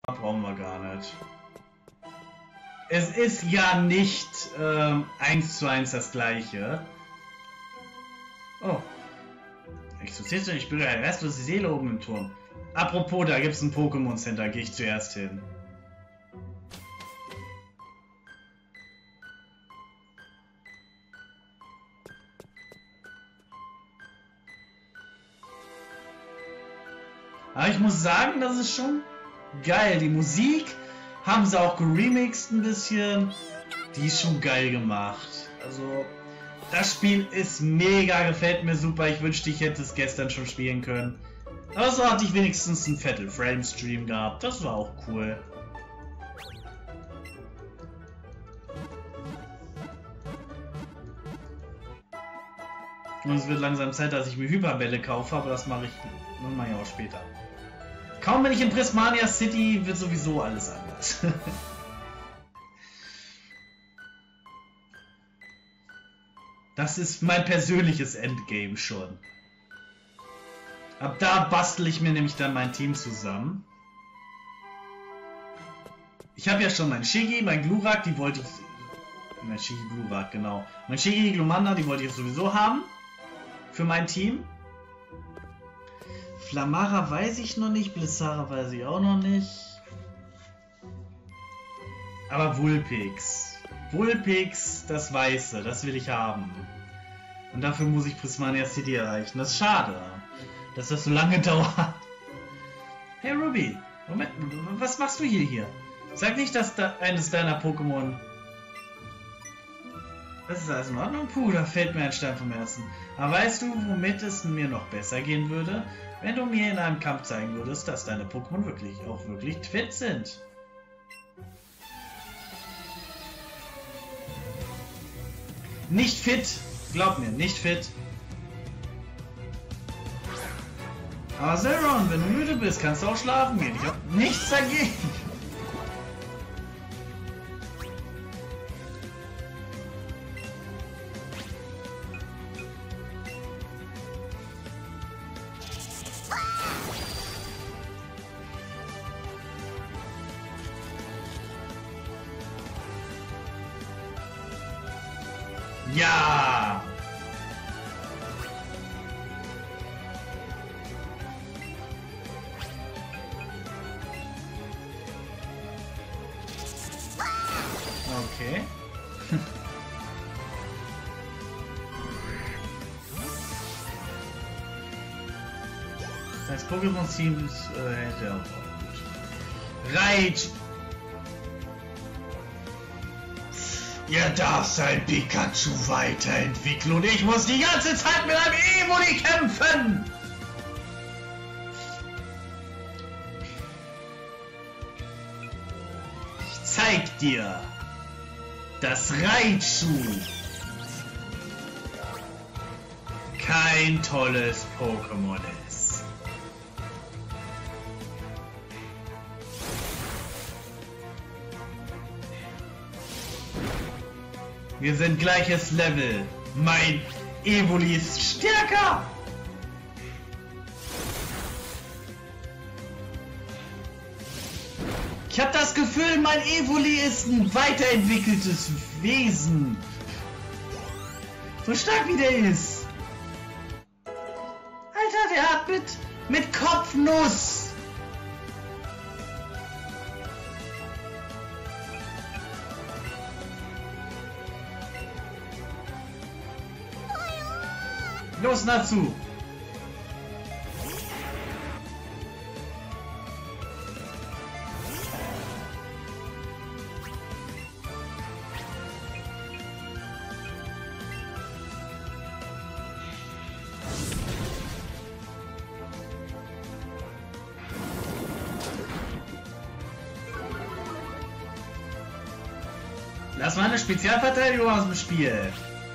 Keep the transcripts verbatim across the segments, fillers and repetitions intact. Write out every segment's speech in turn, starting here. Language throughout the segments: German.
brauchen wir gar nicht. Es ist ja nicht ähm, eins zu eins das gleiche. Oh. Exorzist und ich spüre eine restlose Seele oben im Turm. Apropos, da gibt es ein Pokémon Center, gehe ich zuerst hin. Aber ich muss sagen, das ist schon geil. Die Musik haben sie auch geremixed ein bisschen. Die ist schon geil gemacht. Also, das Spiel ist mega, gefällt mir super. Ich wünschte, ich hätte es gestern schon spielen können. Aber so hatte ich wenigstens einen Fatal Frame Stream gehabt. Das war auch cool. Und es wird langsam Zeit, dass ich mir Hyperbälle kaufe, aber das mache ich, das mache ich auch später. Kaum bin ich in Prismania City, wird sowieso alles anders. Das ist mein persönliches Endgame schon. Ab da bastel ich mir nämlich dann mein Team zusammen. Ich habe ja schon mein Shiggy, mein Glurak, die wollte ich... Mein Shiggy Glurak, genau. Mein Shiggy Glumanda, die wollte ich sowieso haben. Für mein Team. Flamara weiß ich noch nicht, Blissara weiß ich auch noch nicht. Aber Vulpix. Vulpix, das Weiße, das will ich haben. Und dafür muss ich Prismania City erreichen. Das ist schade, dass das so lange dauert. Hey Ruby, Moment, was machst du hier hier? Sag nicht, dass da eines deiner Pokémon... Das ist alles in Ordnung? Puh, da fällt mir ein Stein vom Herzen. Aber weißt du, womit es mir noch besser gehen würde? Wenn du mir in einem Kampf zeigen würdest, dass deine Pokémon wirklich auch wirklich fit sind. Nicht fit, glaub mir, nicht fit. Aber Zeron, wenn du müde bist, kannst du auch schlafen gehen. Ich hab nichts dagegen. Ja! Okay. Das Pokémon-Team äh, hätte auch gut. Reit! Ihr darf sein Pikachu weiterentwickeln und ich muss die ganze Zeit mit einem Evoli kämpfen! Ich zeig dir, dass Raichu kein tolles Pokémon ist. Wir sind gleiches Level. Mein Evoli ist stärker. Ich habe das Gefühl, mein Evoli ist ein weiterentwickeltes Wesen. So stark wie der ist. Alter, der hat mit, mit Kopfnuss. Los, Natsu! Lass mal eine Spezialverteidigung aus dem Spiel.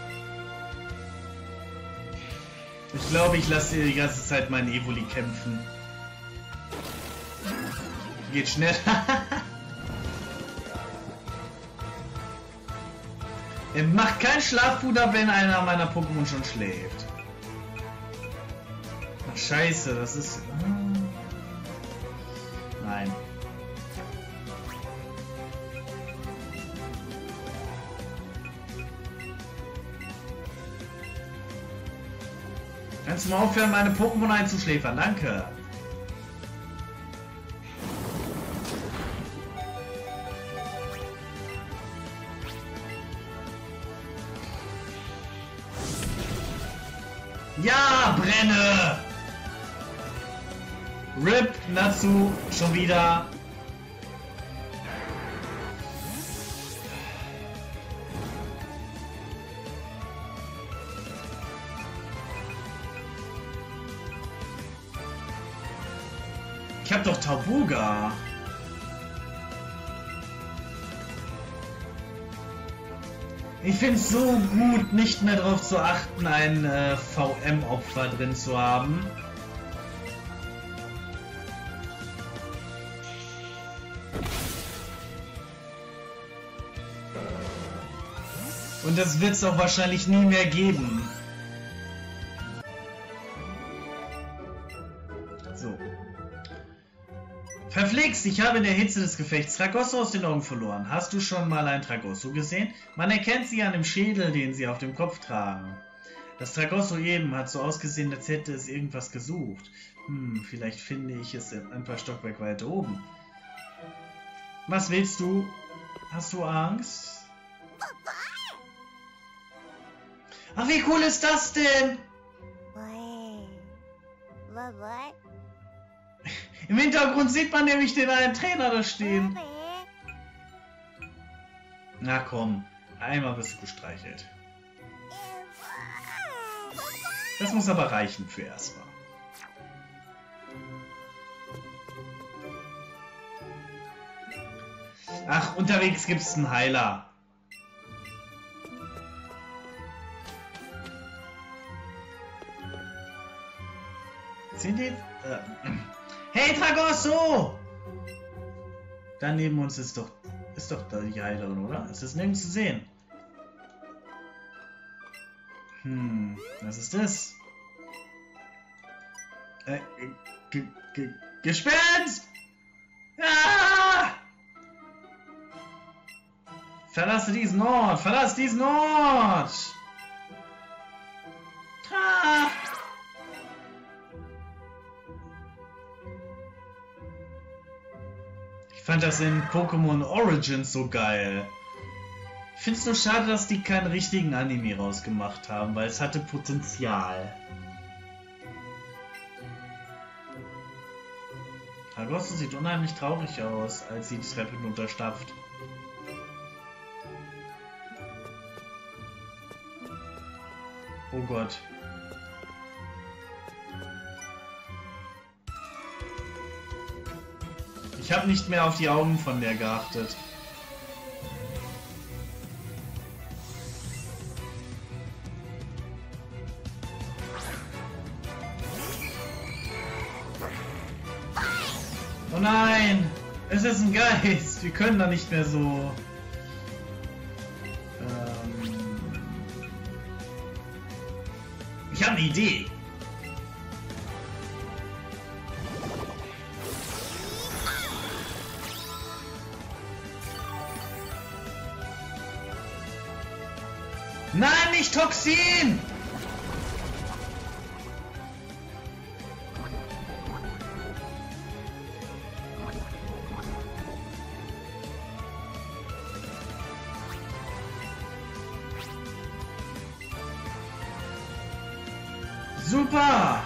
Ich glaube, ich lasse die ganze Zeit meinen Evoli kämpfen. Geht schnell. Er macht kein Schlafpuder, wenn einer meiner Pokémon schon schläft. Ach, scheiße, das ist... Nein. Kannst du mal aufhören, meine Pokémon einzuschläfern? Danke. Ja, brenne! Rip, Natsu, schon wieder. Ich hab doch Taubuga. Ich finde es so gut, nicht mehr darauf zu achten, ein äh, V M-Opfer drin zu haben. Und das wird es auch wahrscheinlich nie mehr geben. So. Verflixt, ich habe in der Hitze des Gefechts Tragosso aus den Augen verloren. Hast du schon mal ein Tragosso gesehen? Man erkennt sie an dem Schädel, den sie auf dem Kopf tragen. Das Tragosso eben hat so ausgesehen, als hätte es irgendwas gesucht. Hm, vielleicht finde ich es ein paar Stockwerke weiter oben. Was willst du? Hast du Angst? Ach, wie cool ist das denn? Im Hintergrund sieht man nämlich den einen Trainer da stehen. Na komm, einmal wirst du gestreichelt. Das muss aber reichen für erstmal. Ach, unterwegs gibt's einen Heiler. Sind die... Äh, hey, Tragosso! Da neben uns ist doch... Ist doch da die Heilerin, oder? Es ist nirgends zu sehen. Hm, was ist das? Äh, G G Gespenst! Ah! Verlasse diesen Ort! Verlasse diesen Ort! Ah! Ich fand das in Pokémon Origins so geil. Ich finde es nur schade, dass die keinen richtigen Anime rausgemacht haben, weil es hatte Potenzial. Tragosso sieht unheimlich traurig aus, als sie die Treppe hinunterstapft. Oh Gott. Ich habe nicht mehr auf die Augen von der geachtet. Oh nein! Es ist ein Geist! Wir können da nicht mehr so... Ähm ich habe eine Idee! Nein, nicht Toxin! Super!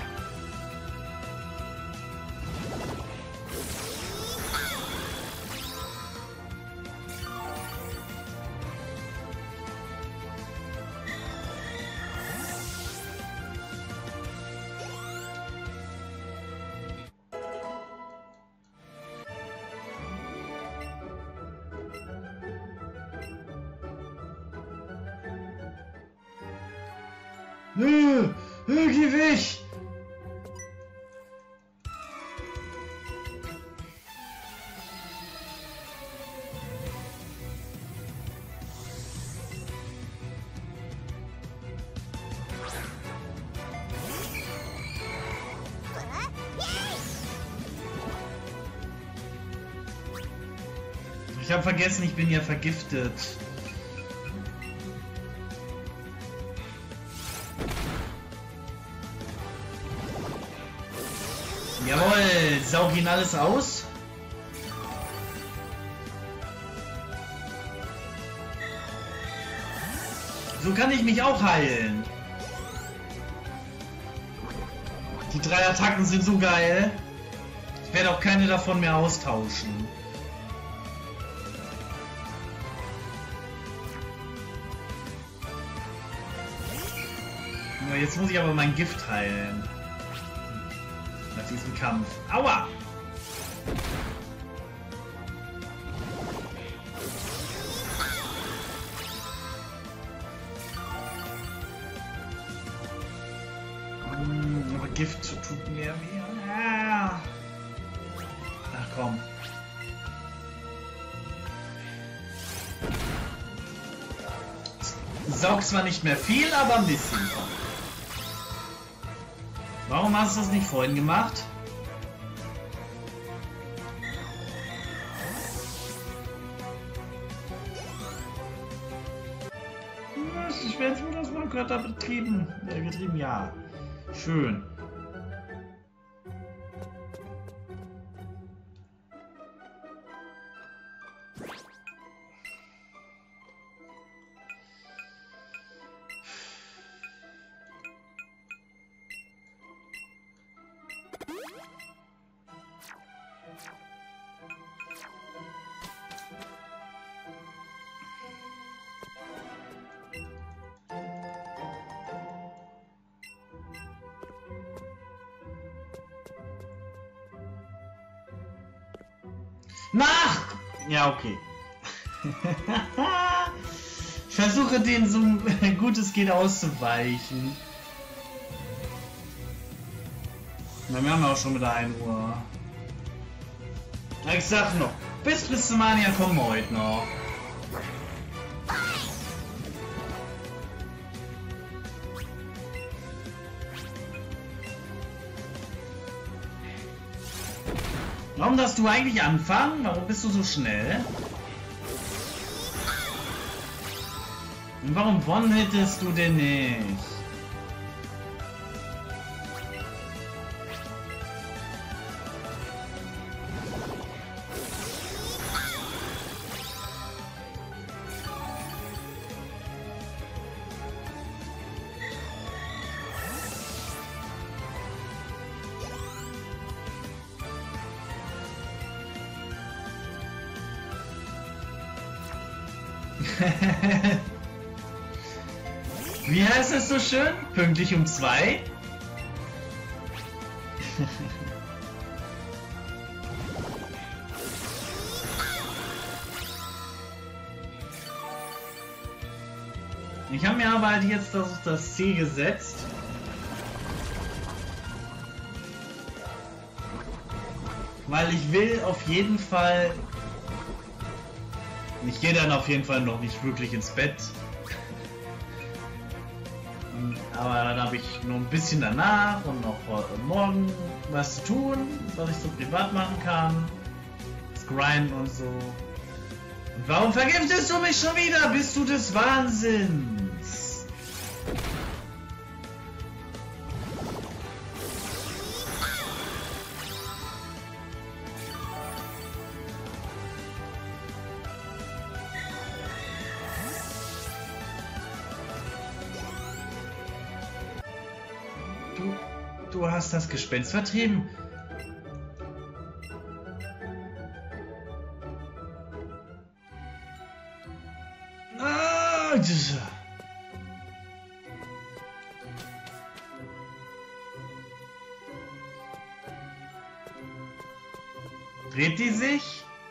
Nö, nö, geh weg! Ich habe vergessen, ich bin ja vergiftet. Jawohl, saug ihn alles aus. So kann ich mich auch heilen. Die drei Attacken sind so geil. Ich werde auch keine davon mehr austauschen. Jetzt muss ich aber mein Gift heilen. Nach diesem Kampf. Aua! Hm, aber Gift tut mir weh. Ah. Ach komm. Saugt zwar nicht mehr viel, aber ein bisschen. Warum hast du das nicht vorhin gemacht? Ich werde jetzt das mal Götter betrieben. Äh, getrieben, ja. Schön. Nach! Ja, okay. Ich versuche den so gut es geht auszuweichen. Na, wir haben ja auch schon wieder ein Uhr. Ich sag noch, bis Prismania kommen wir heute noch. Warum darfst du eigentlich anfangen? Warum bist du so schnell? Und warum one-hittest du denn nicht? Wie heißt es so schön? Pünktlich um zwei? Ich habe mir aber halt jetzt das, das Ziel gesetzt. Weil ich will auf jeden Fall... Ich gehe dann auf jeden Fall noch nicht wirklich ins Bett. Aber dann habe ich nur ein bisschen danach und noch morgen was zu tun, was ich so privat machen kann. Das Grinden und so. Und warum vergiftest du mich schon wieder? Bist du des Wahnsinns? Du, du hast das Gespenst vertrieben. Ah, dreht die sich?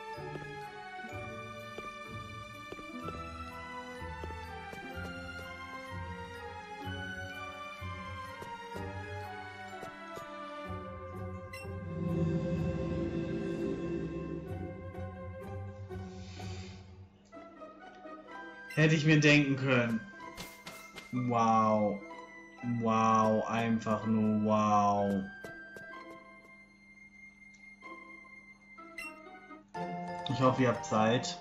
Hätte ich mir denken können. Wow. Wow, einfach nur wow. Ich hoffe, ihr habt Zeit.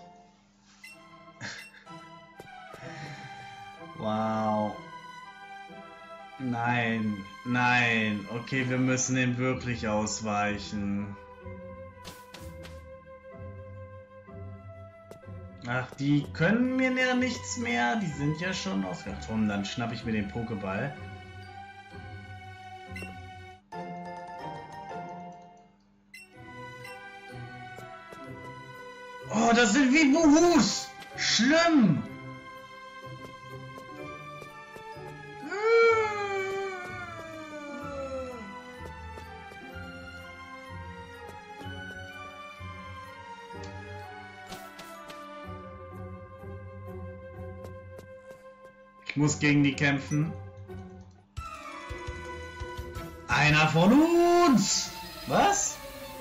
Wow. Nein, nein. Okay, wir müssen ihm wirklich ausweichen. Ach, die können mir ja nichts mehr. Die sind ja schon ausgekommen. Dann schnapp ich mir den Pokéball. Oh, das sind wie Wuhus! Schlimm! Ich muss gegen die kämpfen. Einer von uns! Was?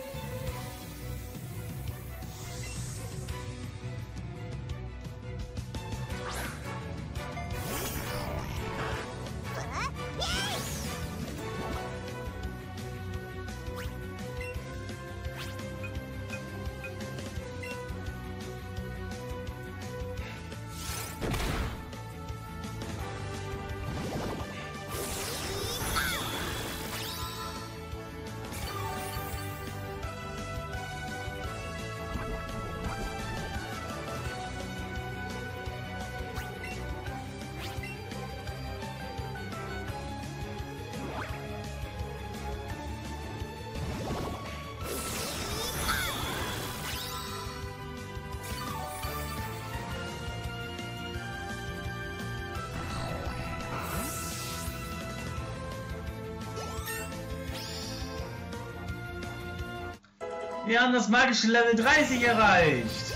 Wir haben das magische Level dreißig erreicht.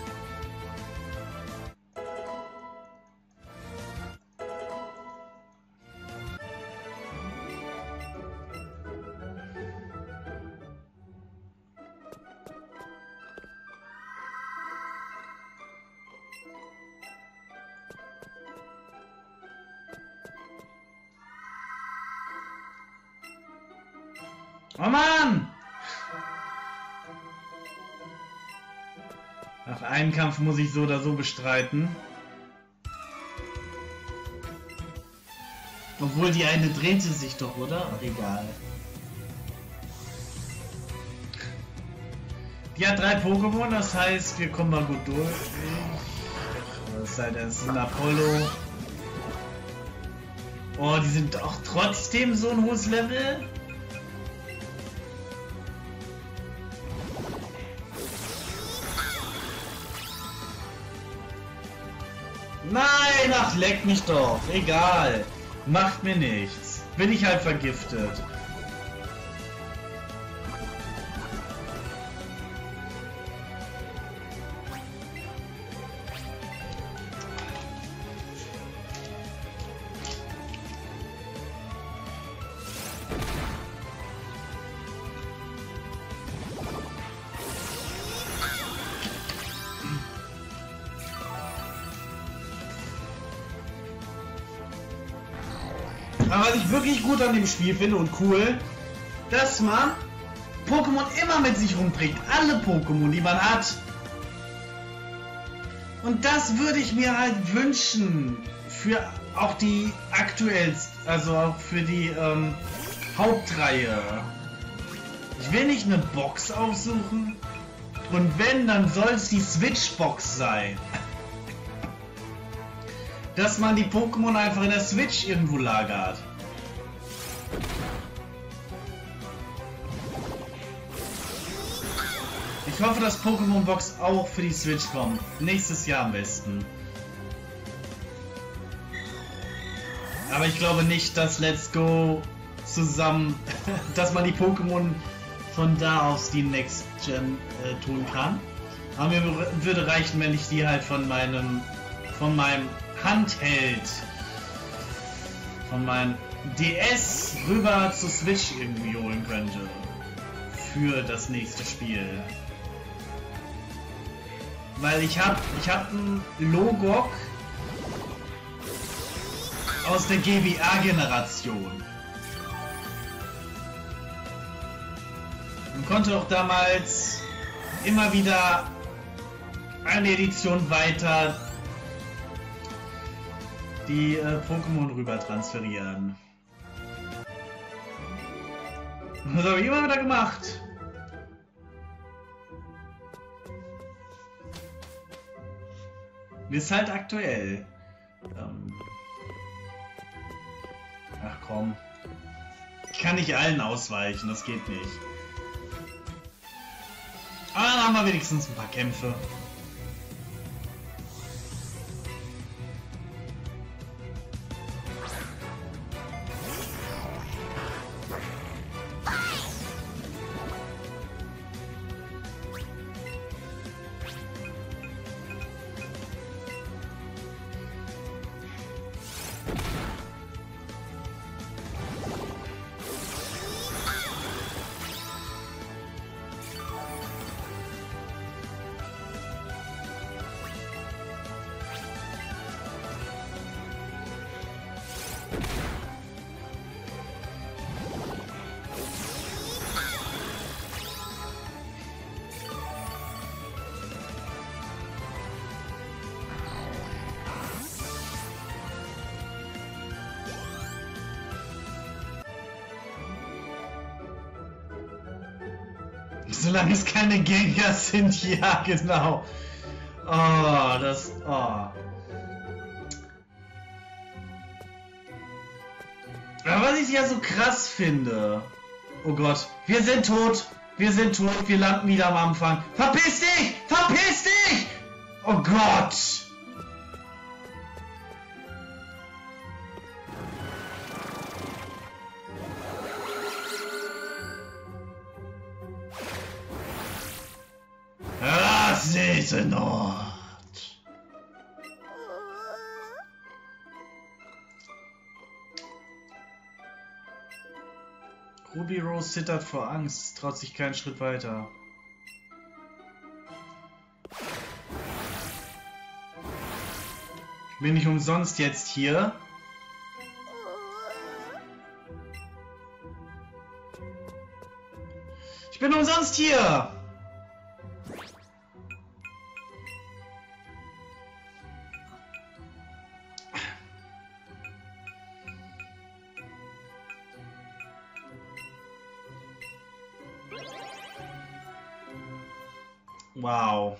Oh Mann! Nach einem Kampf muss ich so oder so bestreiten. Obwohl die eine drehte sich doch, oder? Ach, egal. Die hat drei Pokémon, das heißt, wir kommen mal gut durch. Es sei denn, es ist ein Apollo. Oh, die sind auch trotzdem so ein hohes Level. Nein, ach, leck mich doch. Egal. Macht mir nichts. Bin ich halt vergiftet. Aber was ich wirklich gut an dem Spiel finde und cool, dass man Pokémon immer mit sich rumbringt. Alle Pokémon, die man hat. Und das würde ich mir halt wünschen. Für auch die aktuellsten, also auch für die ähm, Hauptreihe. Ich will nicht eine Box aussuchen. Und wenn, dann soll es die Switch-Box sein. Dass man die Pokémon einfach in der Switch irgendwo lagert. Ich hoffe, dass Pokémon Box auch für die Switch kommt. Nächstes Jahr am besten. Aber ich glaube nicht, dass Let's Go zusammen, dass man die Pokémon von da aus die Next Gen äh, tun kann. Aber mir würde reichen, wenn ich die halt von meinem, von meinem Handheld, von meinem D S rüber zur Switch irgendwie holen könnte. Für das nächste Spiel. Weil ich hab, ich hab einen Logok aus der G B A-Generation. Man konnte auch damals immer wieder eine Edition weiter die äh, Pokémon rüber transferieren. Was habe ich immer wieder gemacht? Wir ist halt aktuell. Ähm Ach komm. Ich kann nicht allen ausweichen, das geht nicht. Aber dann haben wir wenigstens ein paar Kämpfe. Solange es keine Gegner sind, ja genau. Oh, das... Oh. Aber was ich ja so krass finde... Oh Gott, wir sind tot. Wir sind tot, wir landen wieder am Anfang. Verpiss dich! Verpiss dich! Oh Gott! Sesenort. Ruby Rose zittert vor Angst, traut sich keinen Schritt weiter. Bin ich umsonst jetzt hier? Ich bin umsonst hier! Wow.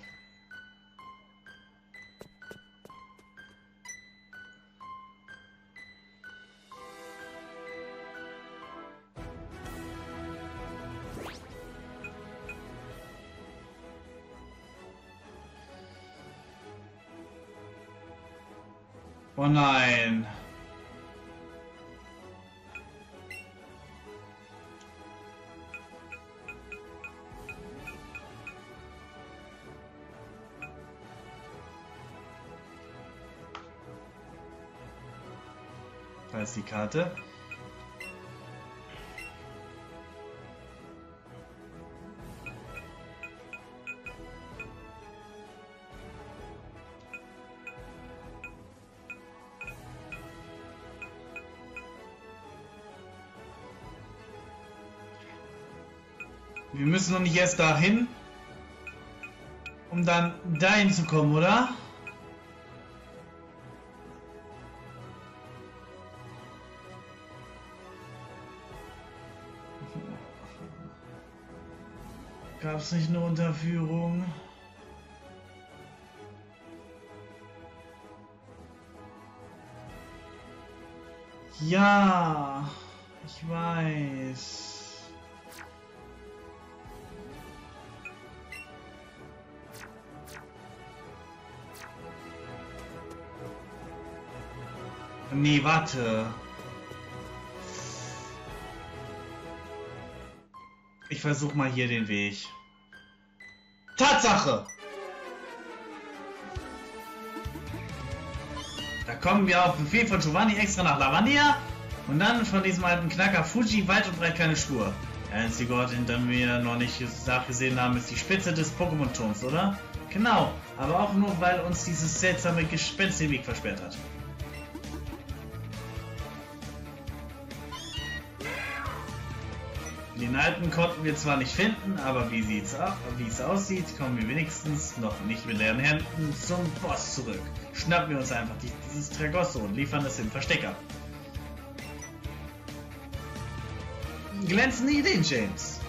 Oh nein. Da ist die Karte. Wir müssen noch nicht erst dahin, um dann dahin zu kommen, oder? Gab es nicht eine Unterführung? Ja, ich weiß. Nee, warte. Ich versuche mal hier den Weg. Tatsache! Da kommen wir auf Befehl von Giovanni extra nach Lavandia und dann von diesem alten Knacker Fuji weit und breit keine Spur. Der einzige Ort, in dem wir noch nicht nachgesehen haben, ist die Spitze des Pokémon-Turms, oder? Genau, aber auch nur, weil uns dieses seltsame Gespenst den Weg versperrt hat. Den alten konnten wir zwar nicht finden, aber wie sieht's ab, wie es aussieht, kommen wir wenigstens noch nicht mit leeren Händen zum Boss zurück. Schnappen wir uns einfach dieses Tragosso und liefern es im Versteck ab. glänzende Ideen, James.